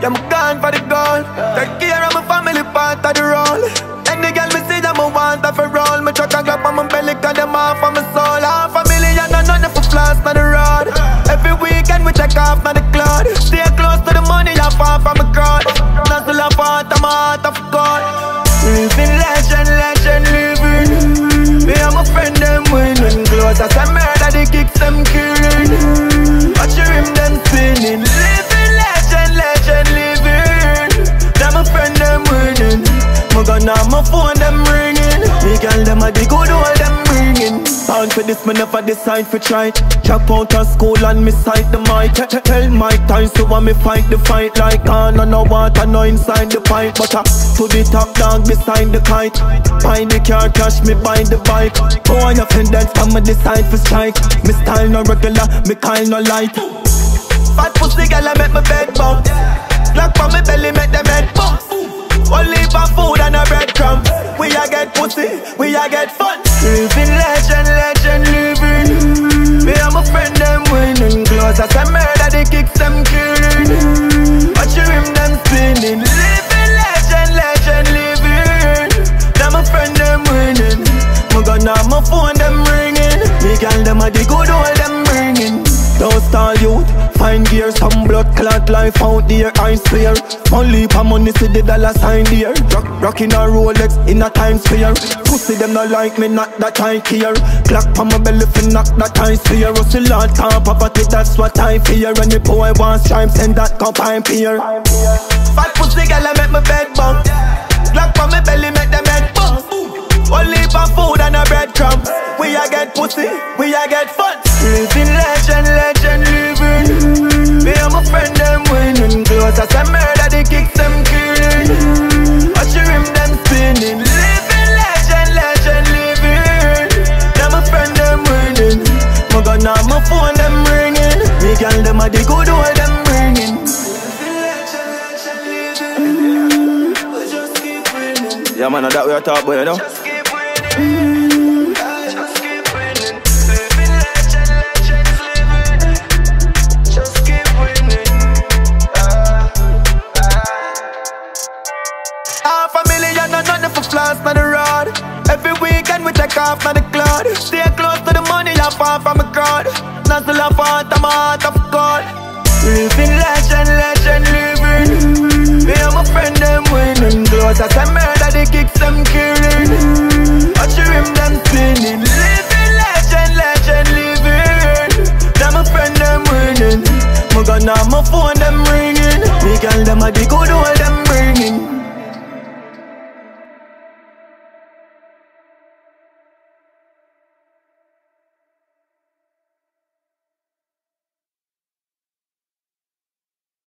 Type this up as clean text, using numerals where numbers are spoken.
Yeah, I'm gone for the goal. Take care of my family, part of the role. Any girl me see them, I want her for roll. Me chuck a glove on my belly, cause them off of my soul. Half a million and none for floss on the road. Every weekend we check off on the cloud. Stay close to the money, I'm far from the crowd. Nothing love out of my heart of God. Living legend, legend living. Me and my friend them winning. Close as a murder, the kicks them killing. Watch your rim them spinning. Living legend, legend living. Them my friend them winning. My gun on my phone them ringing. Me girl them a the good old them ringing. Bound for this me never decide for try. Drop out of school and me sight the mic. Tell my time so when me fight the fight. Like on and no water no inside the pipe. But to the top dog beside the kite. Buy the car cash me buy the bike. Go on your fendence and me decide for strike. Me style no regular, me kind no light. Fat pussy girl I make my bed bounce. Lock on me belly make them head bounce. Only for food and a breadcrumb. We a get pussy, we a get fun. Living legend, legend living. Me and my friend them winning. Close as a murder, the kicks them killing. Watch your rim them spinning. Living legend, legend living. Now my friend them winning. My gun on my phone them ringing. Me girl them a the good old them ringing. Don't stall youth, find gear, some blood clot life out there, I swear. Only for money see the dollar sign there. Rockin' a Rolex in a Times Square. Pussy them not like me, not that I care. Clock on my belly for knock that I fear. Russell on top poverty, that's what I fear. And the boy wants stripes and that cup I'm here. Fat pussy girl I make my bed bounce. Clock on my belly make them head bounce. Only for food and a breadcrumb. We a get pussy, we a get fun. Living legend, legend living. Me and my friend them winning. Close as a murder, the kicks them killing. Watch your rim them spinning. Living legend, legend living. Now my friend them winning. My gun on my phone them ringing. Me girl them a the good old them ringing. Living legend, legend living. We just keep winning. Yeah man, that we are talking about, you know. Just keep winning. Floss on the road. Every weekend we check off on the cloud. Stay close to the money, I'm far from the crowd. Nothing love out of my heart of God. Living legend, legend living. Me and my friend them winning. Close as a murder, the kicks them killing. Watch your rim them spinning. Living legend, legend living. Now my friend them winning. My gun on my phone them ringing. Me girl them a the good old them ringing.